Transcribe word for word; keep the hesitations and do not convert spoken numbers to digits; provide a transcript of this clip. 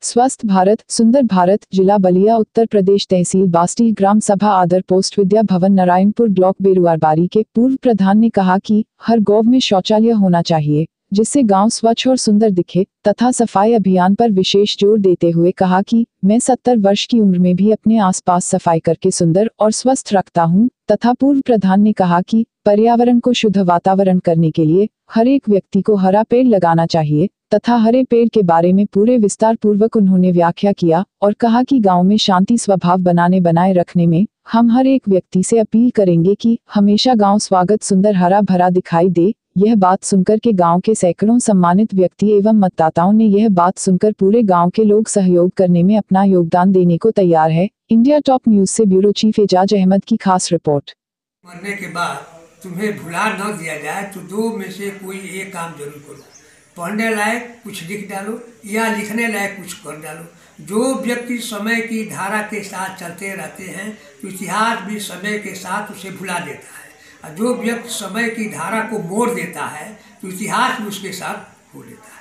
स्वस्थ भारत सुंदर भारत जिला बलिया उत्तर प्रदेश तहसील बास्ती ग्राम सभा आदर पोस्ट विद्या भवन नारायणपुर ब्लॉक बेरुआरबारी के पूर्व प्रधान ने कहा कि हर गांव में शौचालय होना चाहिए जिससे गांव स्वच्छ और सुंदर दिखे तथा सफाई अभियान पर विशेष जोर देते हुए कहा कि मैं सत्तर वर्ष की उम्र में भी अपने आसपास सफाई करके सुंदर और स्वस्थ रखता हूं तथा पूर्व प्रधान ने कहा कि पर्यावरण को शुद्ध वातावरण करने के लिए हर एक व्यक्ति को हरा पेड़ लगाना चाहिए तथा हरे पेड़ के बारे में पूरे विस्तार पूर्वक उन्होंने व्याख्या किया और कहा कि गांव में शांति स्वभाव बनाने बनाए रखने में हम हर एक व्यक्ति से अपील करेंगे कि हमेशा गांव स्वागत सुंदर हरा भरा दिखाई दे। यह बात सुनकर के गांव के सैकड़ों सम्मानित व्यक्ति एवं मतदाताओं ने यह बात सुनकर पूरे गांव के लोग सहयोग करने में अपना योगदान देने को तैयार है। इंडिया टॉप न्यूज से ब्यूरो चीफ एजाज अहमद की खास रिपोर्ट। मरने के बाद तुम्हें भुला न दिया जाए तो दो में से कोई एक काम जरूर करो। पढ़ने लायक कुछ लिख डालो या लिखने लायक कुछ कर डालो। जो व्यक्ति समय की धारा के साथ चलते रहते हैं तो इतिहास भी समय के साथ उसे भुला देता है, और जो व्यक्ति समय की धारा को मोड़ देता है तो इतिहास भी उसके साथ हो लेता है।